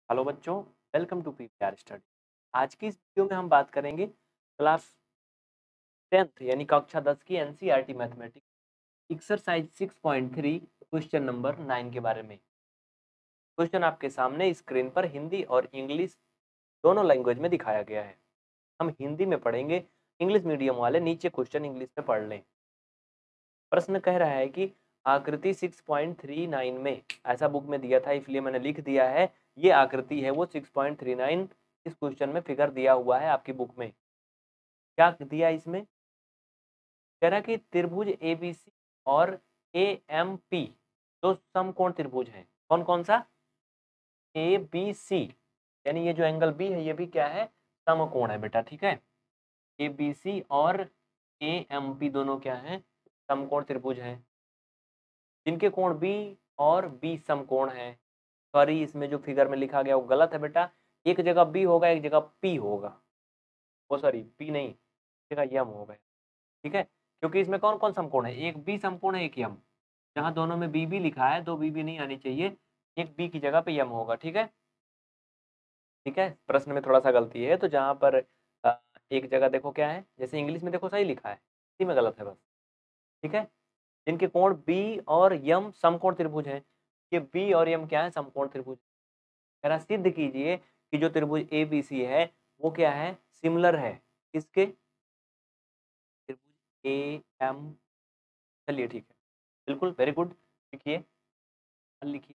Hello बच्चों, welcome to PPR study. आज की इस वीडियो में हम बात करेंगे क्लास 10th यानी कक्षा 10 की NCERT mathematics exercise 6.3 question number 9 के बारे में। क्वेश्चन आपके सामने स्क्रीन पर हिंदी और इंग्लिश दोनों लैंग्वेज में दिखाया गया है। हम हिंदी में पढ़ेंगे, इंग्लिश मीडियम वाले नीचे क्वेश्चन इंग्लिश में पढ़ लें। प्रश्न कह रहा है कि आकृति 6.39 में, ऐसा बुक में दिया था इसलिए मैंने लिख दिया है, ये आकृति है वो 6.39 इस क्वेश्चन में फिगर दिया हुआ है आपकी बुक में। क्या दिया इसमें? कह रहा है कि त्रिभुज एबीसी और एएमपी दो समकोण त्रिभुज हैं। कौन कौन सा? एबीसी यानी ये जो एंगल बी है ये भी क्या है? समकोण है बेटा, ठीक है। एबीसी और एएमपी दोनों क्या है? समकोण त्रिभुज हैं, जिनके कोण बी और बी समकोण है। सॉरी, इसमें जो फिगर में लिखा गया वो गलत है बेटा। एक जगह बी होगा, एक जगह पी होगा। वो सॉरी, पी नहीं, एक जगह यम होगा, ठीक है। क्योंकि इसमें कौन कौन समकोण है? एक बी समकोण है, एक यम। जहाँ दोनों में बी लिखा है, दो बी नहीं आनी चाहिए, एक बी की जगह पे यम होगा, ठीक है। ठीक है, प्रश्न में थोड़ा सा गलती है, तो जहाँ पर एक जगह देखो क्या है, जैसे इंग्लिश में देखो सही लिखा है, इसी में गलत है बस, ठीक है। जिनके कोण बी और यम समकोण त्रिभुज है, ये बी और यम क्या है? समकोण त्रिभुज। कह रहा सिद्ध कीजिए कि जो त्रिभुज ए बी सी है वो क्या है? सिमिलर है किसके? त्रिभुज ए एम। चलिए ठीक है, बिल्कुल, वेरी गुड। लिखिए, लिखिए,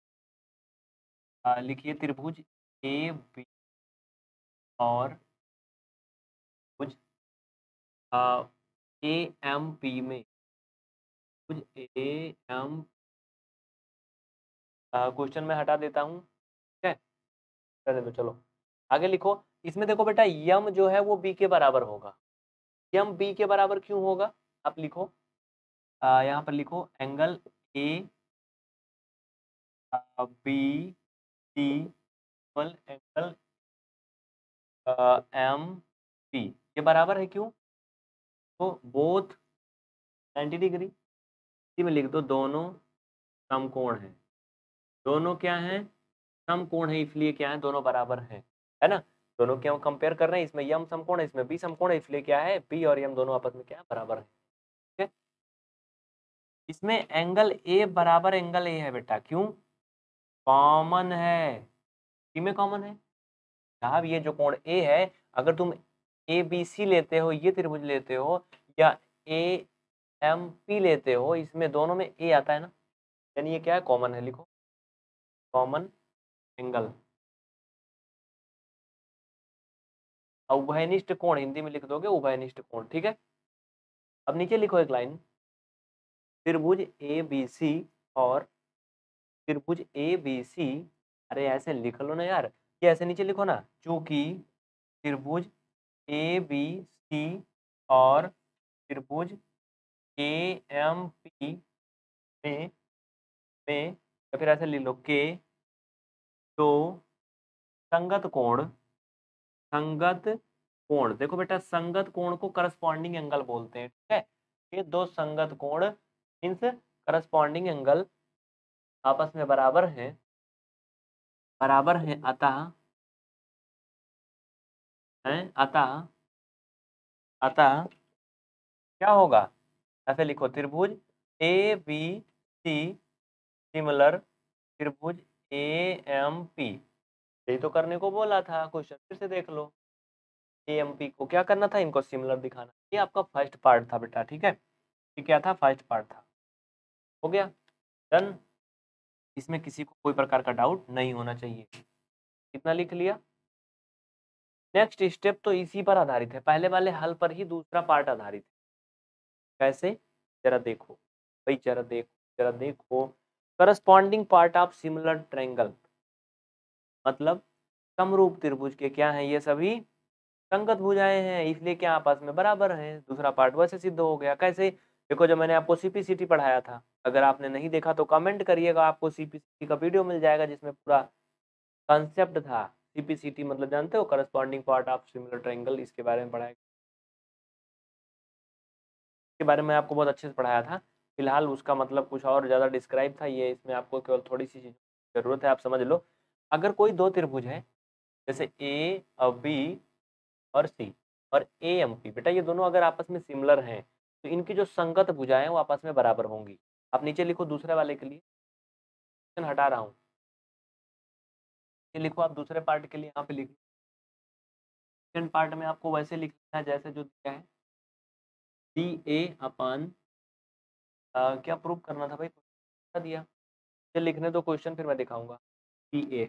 लिखिए त्रिभुज ए बी और त्रिभुज ए एम पी में, त्रिभुज ए एम, क्वेश्चन में हटा देता हूँ, ठीक है, कर दो। चलो आगे लिखो। इसमें देखो बेटा, यम जो है वो बी के बराबर होगा। यम बी के बराबर क्यों होगा? आप लिखो, यहाँ पर लिखो angle A B C equal angle M P, ये बराबर है क्यों? तो बोथ 90 डिग्री, इसी में लिख दो दोनों समकोण है। दोनों क्या है? समकोण है, इसलिए क्या है? दोनों बराबर है ना। दोनों क्या कंपेयर कर रहे हैं, इसमें यम समकोण है, इसमें बी समकोण है, इसलिए क्या है? बी और यम दोनों आपस में क्या है? बराबर है, ठीक है। इसमें एंगल ए बराबर एंगल ए है बेटा, क्यों? कॉमन है, में कॉमन है साहब। ये जो कोण ए है, अगर तुम ए बी सी लेते हो, ये त्रिभुज लेते हो, या ए एम पी लेते हो, इसमें दोनों में ए आता है ना, यानी ये क्या है? कॉमन है। लिखो कॉमन एंगल। उभयनिष्ठ कोण हिंदी में लिख दोगे, उभयनिष्ठ कोण, ठीक है। अब नीचे लिखो एक लाइन, त्रिभुज ए बी सी और त्रिभुज ए बी सी। अरे ऐसे लिख लो ना यार, ये ऐसे नीचे लिखो ना, चूंकि त्रिभुज ए बी सी और त्रिभुज ए एम पी में या फिर ऐसे ले लो के तो संगत कोण, देखो बेटा, संगत कोण को करस्पॉन्डिंग एंगल बोलते हैं, ठीक है। ये दो संगत कोण मींस करस्पॉन्डिंग एंगल आपस में बराबर हैं अतः अतः अतः क्या होगा? ऐसे लिखो, त्रिभुज ए बी सी सिमिलर त्रिभुज ए एम पी। यही तो करने को बोला था, क्वेश्चन फिर से देख लो। ए एम पी को क्या करना था? इनको सिमिलर दिखाना। ये आपका फर्स्ट पार्ट था बेटा, ठीक है। ये क्या था? फर्स्ट पार्ट था। हो गया, डन। इसमें किसी को कोई प्रकार का डाउट नहीं होना चाहिए। कितना लिख लिया? नेक्स्ट स्टेप तो इसी पर आधारित है, पहले वाले हल पर ही दूसरा पार्ट आधारित है। कैसे? जरा देखो भाई, जरा देखो। Corresponding part of similar triangle, मतलब समरूप त्रिभुज के क्या है? ये सभी संगत भुजाएं हैं, इसलिए क्या आपस में बराबर हैं। दूसरा पार्ट वैसे सिद्ध हो गया। कैसे? देखो, जब मैंने आपको सीपीसीटी पढ़ाया था, अगर आपने नहीं देखा तो कमेंट करिएगा, आपको सीपीसीटी का वीडियो मिल जाएगा जिसमें पूरा कॉन्सेप्ट था। सीपीसीटी मतलब जानते हो, corresponding part of similar triangle, इसके बारे में पढ़ाया, के बारे में आपको बहुत अच्छे से पढ़ाया था। फिलहाल उसका मतलब कुछ और ज़्यादा डिस्क्राइब था, ये इसमें आपको केवल थोड़ी सी चीज़ ज़रूरत है, आप समझ लो। अगर कोई दो त्रिभुज है जैसे ए और बी और सी और ए एम पी, बेटा ये दोनों अगर आपस में सिमिलर हैं तो इनकी जो संगत भुजाएं वो आपस में बराबर होंगी। आप नीचे लिखो दूसरे वाले के लिए, हटा रहा हूँ, ये लिखो आप दूसरे पार्ट के लिए, यहाँ पे लिखो। सेकंड पार्ट में आपको वैसे लिखना है जैसे जो दिया है, डी ए अपान क्या प्रूव करना था भाई, दिया, ये लिखने दो क्वेश्चन फिर मैं दिखाऊंगा। डी ए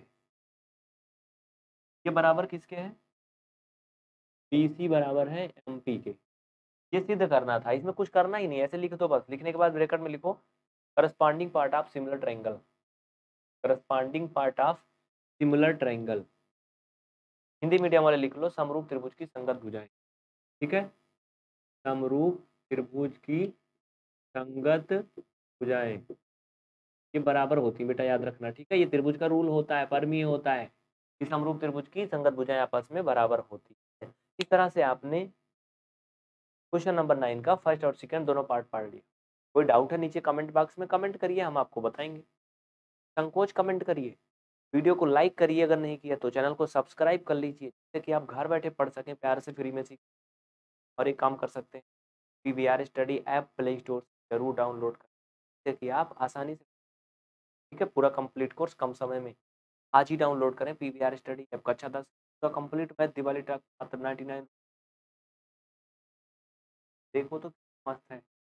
ये बराबर किसके है, बी सी बराबर है एम पी के। ये सिद्ध करना था, इसमें कुछ करना ही नहीं, ऐसे लिख दो बस। लिखने के बाद ब्रैकेट में लिखो corresponding part of similar triangle, corresponding part of similar triangle. Hindi medium वाले लिख लो समरूप त्रिभुज की संगत भुजाएं, ठीक है, समरूप त्रिभुज की संगत भुजाएं ये बराबर होती है बेटा, याद रखना, ठीक है। ये त्रिभुज का रूल होता है, परमीय होता है कि समरूप त्रिभुज की संगत भुजाएं आपस में बराबर होती है। इस तरह से आपने क्वेश्चन नंबर 9 का फर्स्ट और सेकंड दोनों पार्ट पढ़ लिया। कोई डाउट है नीचे कमेंट बॉक्स में कमेंट करिए, हम आपको बताएंगे। संकोच कमेंट करिए, वीडियो को लाइक करिए, अगर नहीं किया तो चैनल को सब्सक्राइब कर लीजिए, जिससे कि आप घर बैठे पढ़ सकें, प्यार से फ्री में सीख। और एक काम कर सकते हैं, PVR study app play store से जरूर डाउनलोड करें, जिससे कि आप आसानी से, ठीक है, पूरा कंप्लीट कोर्स कम समय में। आज ही डाउनलोड करें पीवीआर स्टडी ऐप, कक्षा 10 का कंप्लीट मैथ दिवाली तक मात्र 99। देखो तो मस्त है।